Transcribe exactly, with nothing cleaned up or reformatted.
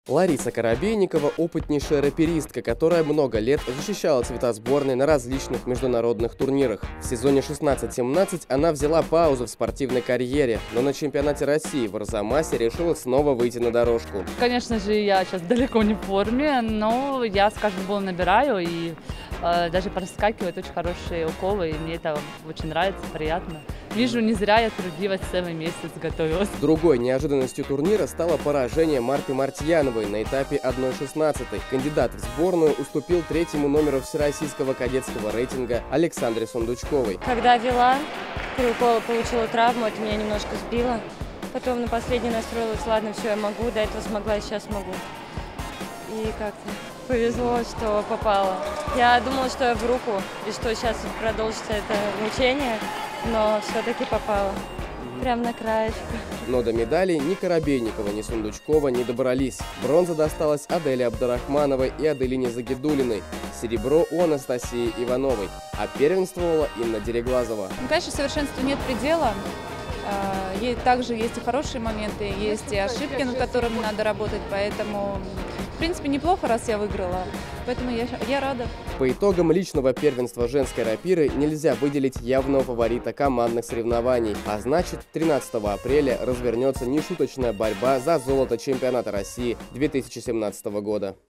Лариса Коробейникова – опытнейшая рэперистка, которая много лет защищала цвета сборной на различных международных турнирах. В сезоне шестнадцать семнадцать она взяла паузу в спортивной карьере, но на чемпионате России в Арзамасе решила снова выйти на дорожку. Конечно же, я сейчас далеко не в форме, но я с каждым голом набираю и э, даже проскакивают очень хорошие уколы, и мне это очень нравится, приятно. Вижу, не зря я трудилась целый месяц, готовилась. Другой неожиданностью турнира стало поражение Марты Мартьяновой на этапе одна шестнадцать. Кандидат в сборную уступил третьему номеру всероссийского кадетского рейтинга Александре Сундучковой. Когда вела, при уколе получила травму, это меня немножко сбило. Потом на последний настроилась, ладно, все, я могу, до этого смогла, сейчас могу. И как-то повезло, что попала. Я думала, что я в руку, и что сейчас продолжится это мучение, но все-таки попала. Прям на краешку. Но до медалей ни Коробейникова, ни Сундучкова не добрались. Бронза досталась Аделе Абдрахмановой и Аделине Загидулиной. Серебро у Анастасии Ивановой. А первенствовала Инна Дереглазова. Ну, конечно, совершенству нет предела. Также есть и хорошие моменты, есть и ошибки, над которыми надо работать. Поэтому, в принципе, неплохо, раз я выиграла. Поэтому я, я рада. По итогам личного первенства женской рапиры нельзя выделить явного фаворита командных соревнований. А значит, тринадцатого апреля развернется нешуточная борьба за золото чемпионата России две тысячи семнадцатого года.